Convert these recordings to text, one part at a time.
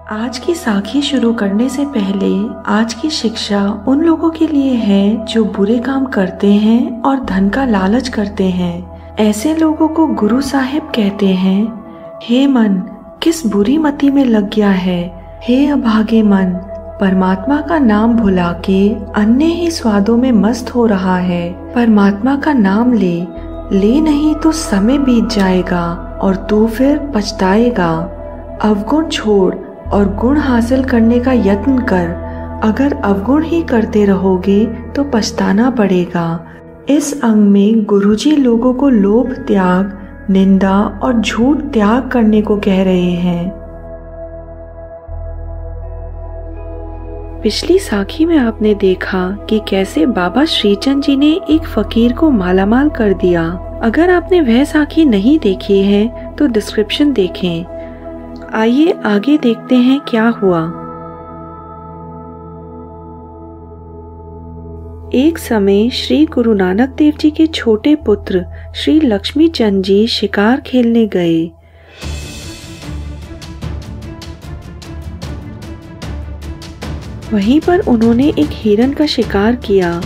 आज की साखी शुरू करने से पहले आज की शिक्षा उन लोगों के लिए है जो बुरे काम करते हैं और धन का लालच करते हैं। ऐसे लोगों को गुरु साहिब कहते हैं, हे मन किस बुरी मति में लग गया है। हे अभागे मन, परमात्मा का नाम भुला के अन्य ही स्वादों में मस्त हो रहा है। परमात्मा का नाम ले नहीं तो समय बीत जाएगा और तू फिर पछताएगा। अवगुण छोड़ और गुण हासिल करने का यत्न कर। अगर अवगुण ही करते रहोगे तो पछताना पड़ेगा। इस अंग में गुरुजी लोगों को लोभ त्याग, निंदा और झूठ त्याग करने को कह रहे हैं। पिछली साखी में आपने देखा कि कैसे बाबा श्रीचंद जी ने एक फकीर को मालामाल कर दिया। अगर आपने वह साखी नहीं देखी है तो डिस्क्रिप्शन देखें। आइए आगे देखते हैं क्या हुआ। एक समय श्री गुरु नानक देव जी के छोटे पुत्र श्री लक्ष्मी चंद जी शिकार खेलने गए। वहीं पर उन्होंने एक हिरन का शिकार किया।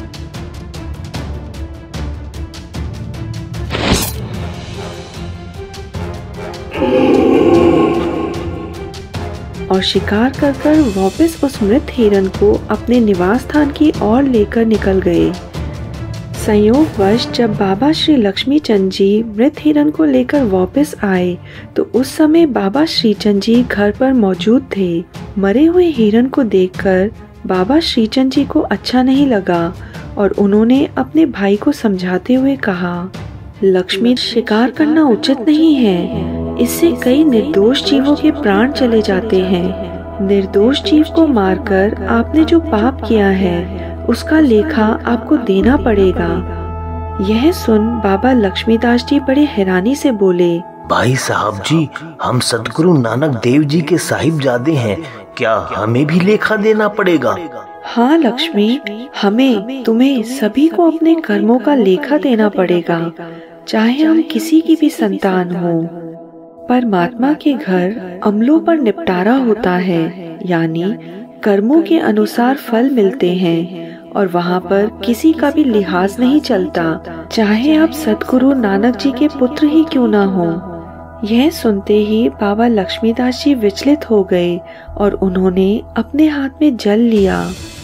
और शिकार कर वापस उस मृत हिरन को अपने निवास स्थान की ओर लेकर निकल गए। संयोगवश जब बाबा श्री लक्ष्मी चंद जी मृत हिरन को लेकर वापस आए तो उस समय बाबा श्रीचंद जी घर पर मौजूद थे। मरे हुए हिरन को देखकर बाबा श्रीचंद जी को अच्छा नहीं लगा और उन्होंने अपने भाई को समझाते हुए कहा, लक्ष्मी, शिकार करना उचित नहीं है। इससे कई निर्दोष जीवों के प्राण चले जाते हैं। निर्दोष जीव को मारकर आपने जो पाप किया है उसका लेखा आपको देना पड़ेगा। यह सुन बाबा लक्ष्मीदास जी बड़े हैरानी से बोले, भाई साहब जी, हम सदगुरु नानक देव जी के साहिबजादे हैं, क्या हमें भी लेखा देना पड़ेगा? हाँ लक्ष्मी, हमें, तुम्हें सभी को अपने कर्मों का लेखा देना पड़ेगा, चाहे हम किसी की भी संतान हो। परमात्मा के घर अमलों पर निपटारा होता है, यानी कर्मों के अनुसार फल मिलते हैं और वहाँ पर किसी का भी लिहाज नहीं चलता, चाहे आप सदगुरु नानक जी के पुत्र ही क्यों ना हो। यह सुनते ही बाबा लक्ष्मीदास जी विचलित हो गए और उन्होंने अपने हाथ में जल लिया।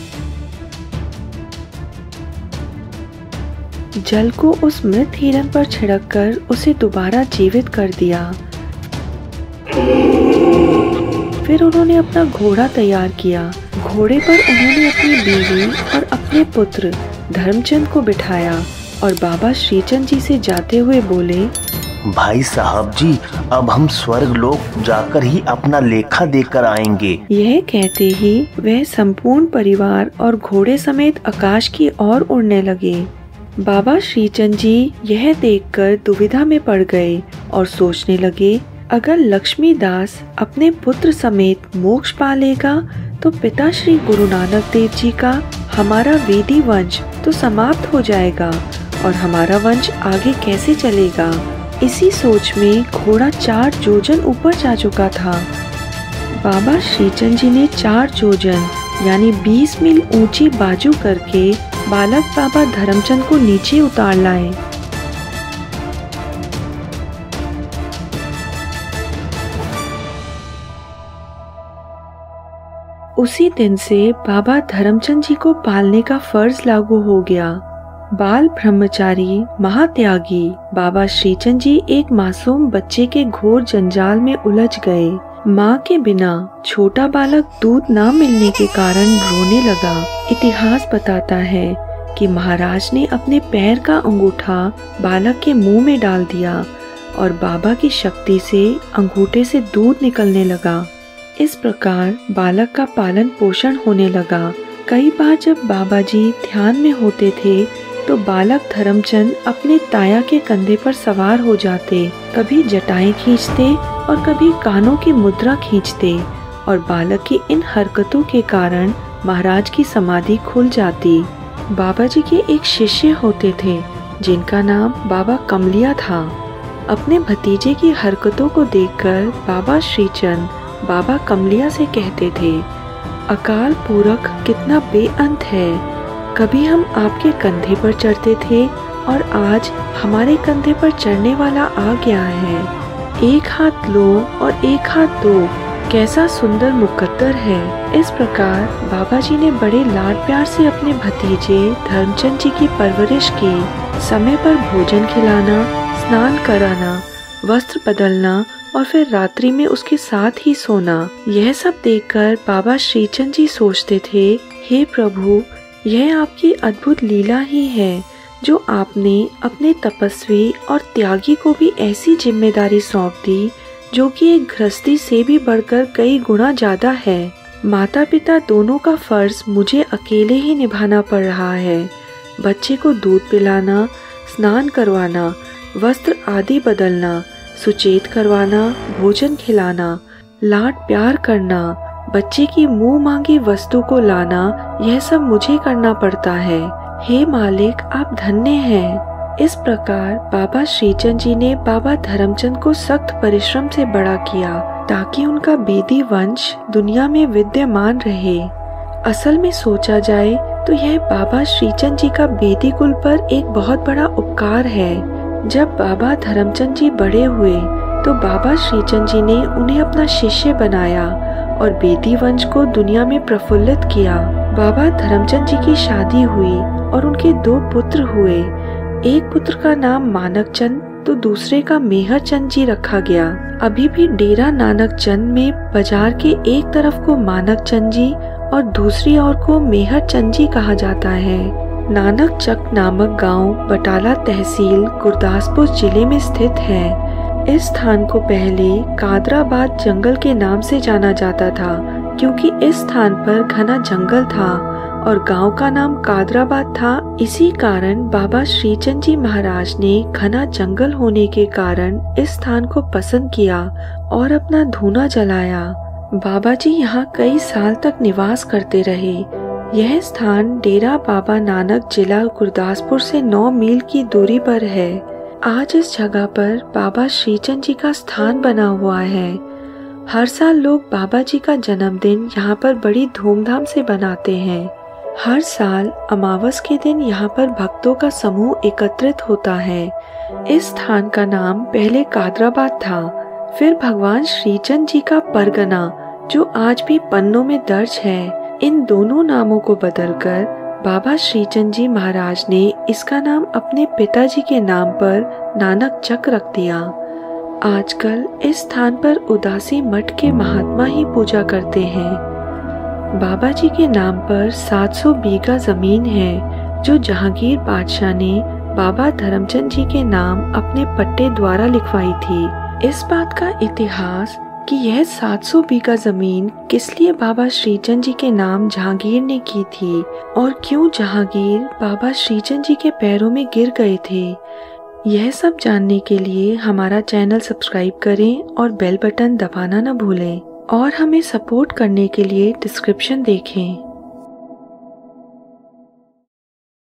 जल को उस मृत हिरन पर छिड़ककर उसे दोबारा जीवित कर दिया। फिर उन्होंने अपना घोड़ा तैयार किया। घोड़े पर उन्होंने अपनी बीवी और अपने पुत्र धर्मचंद को बिठाया और बाबा श्रीचंद जी से जाते हुए बोले, भाई साहब जी, अब हम स्वर्ग लोक जाकर ही अपना लेखा देकर आएंगे। यह कहते ही वह संपूर्ण परिवार और घोड़े समेत आकाश की ओर उड़ने लगे। बाबा श्रीचंद जी यह देखकर दुविधा में पड़ गए और सोचने लगे, अगर लक्ष्मीदास अपने पुत्र समेत मोक्ष पा लेगा तो पिता श्री गुरु नानक देव जी का हमारा वेदी वंश तो समाप्त हो जाएगा और हमारा वंश आगे कैसे चलेगा। इसी सोच में घोड़ा 4 जोजन ऊपर जा चुका था। बाबा श्रीचंद जी ने 4 जोजन यानी 20 मील ऊंची बाजू करके बालक बाबा धर्मचंद को नीचे उतार लाए। उसी दिन से बाबा धर्मचंद जी को पालने का फर्ज लागू हो गया। बाल ब्रह्मचारी महात्यागी बाबा श्रीचंद जी एक मासूम बच्चे के घोर जंजाल में उलझ गए। माँ के बिना छोटा बालक दूध न मिलने के कारण रोने लगा। इतिहास बताता है कि महाराज ने अपने पैर का अंगूठा बालक के मुंह में डाल दिया और बाबा की शक्ति से अंगूठे से दूध निकलने लगा। इस प्रकार बालक का पालन पोषण होने लगा। कई बार जब बाबा जी ध्यान में होते थे तो बालक धर्मचंद अपने ताया के कंधे पर सवार हो जाते। कभी जटाएं खींचते और कभी कानों की मुद्रा खींचते और बालक की इन हरकतों के कारण महाराज की समाधि खुल जाती। बाबा जी के एक शिष्य होते थे जिनका नाम बाबा कमलिया था। अपने भतीजे की हरकतों को देखकर बाबा श्रीचंद बाबा कमलिया से कहते थे, अकाल पूरक कितना बेअंत है। कभी हम आपके कंधे पर चढ़ते थे और आज हमारे कंधे पर चढ़ने वाला आ गया है। एक हाथ लो और एक हाथ दो, कैसा सुंदर मुकद्दर है। इस प्रकार बाबा जी ने बड़े लाड प्यार से अपने भतीजे धर्मचंद जी की परवरिश की। समय पर भोजन खिलाना, स्नान कराना, वस्त्र बदलना और फिर रात्रि में उसके साथ ही सोना। यह सब देखकर बाबा श्रीचंद जी सोचते थे, हे प्रभु, यह आपकी अद्भुत लीला ही है जो आपने अपने तपस्वी और त्यागी को भी ऐसी जिम्मेदारी सौंप दी जो कि एक गृहस्थी से भी बढ़कर कई गुना ज्यादा है। माता पिता दोनों का फर्ज मुझे अकेले ही निभाना पड़ रहा है। बच्चे को दूध पिलाना, स्नान करवाना, वस्त्र आदि बदलना, सुचेत करवाना, भोजन खिलाना, लाड प्यार करना, बच्चे की मुंह मांगी वस्तु को लाना, यह सब मुझे करना पड़ता है। हे मालिक, आप धन्य हैं। इस प्रकार बाबा श्रीचंद जी ने बाबा धर्मचंद को सख्त परिश्रम से बड़ा किया ताकि उनका बेदी वंश दुनिया में विद्यमान रहे। असल में सोचा जाए तो यह बाबा श्रीचंद जी का बेदी कुल पर एक बहुत बड़ा उपकार है। जब बाबा धर्मचंद जी बड़े हुए तो बाबा श्रीचंद जी ने उन्हें अपना शिष्य बनाया और बेदी वंश को दुनिया में प्रफुल्लित किया। बाबा धर्मचंद जी की शादी हुई और उनके 2 पुत्र हुए। एक पुत्र का नाम मानक चंद तो दूसरे का मेहर चंद जी रखा गया। अभी भी डेरा नानक चंद में बाजार के एक तरफ को मानक चंद जी और दूसरी ओर को मेहर चंद जी कहा जाता है। नानक चक नामक गांव बटाला तहसील गुरदासपुर जिले में स्थित है। इस स्थान को पहले कादराबाद जंगल के नाम से जाना जाता था क्योंकि इस स्थान पर घना जंगल था और गांव का नाम कादराबाद था। इसी कारण बाबा श्रीचंद जी महाराज ने घना जंगल होने के कारण इस स्थान को पसंद किया और अपना धूना जलाया। बाबा जी यहाँ कई साल तक निवास करते रहे। यह स्थान डेरा बाबा नानक जिला गुरदासपुर से 9 मील की दूरी पर है। आज इस जगह पर बाबा श्रीचंद जी का स्थान बना हुआ है। हर साल लोग बाबा जी का जन्मदिन यहाँ पर बड़ी धूमधाम से बनाते हैं। हर साल अमावस के दिन यहाँ पर भक्तों का समूह एकत्रित होता है। इस स्थान का नाम पहले कादराबाद था, फिर भगवान श्रीचंद जी का परगना जो आज भी पन्नों में दर्ज है। इन दोनों नामों को बदलकर बाबा श्रीचंद जी महाराज ने इसका नाम अपने पिताजी के नाम पर नानक चक रख दिया। आजकल इस स्थान पर उदासी मठ के महात्मा ही पूजा करते हैं। बाबा जी के नाम पर 700 बीघा जमीन है जो जहांगीर बादशाह ने बाबा धर्मचंद जी के नाम अपने पट्टे द्वारा लिखवाई थी। इस बात का इतिहास कि यह 700 बीघा जमीन किस लिए बाबा श्रीचंद जी के नाम जहांगीर ने की थी और क्यों जहांगीर बाबा श्रीचंद जी के पैरों में गिर गए थे, यह सब जानने के लिए हमारा चैनल सब्सक्राइब करें और बेल बटन दबाना न भूलें और हमें सपोर्ट करने के लिए डिस्क्रिप्शन देखें।